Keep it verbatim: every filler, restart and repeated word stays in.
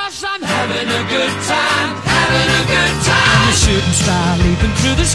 'cause I'm having a good time, having a good time. And the shooting star leaping through the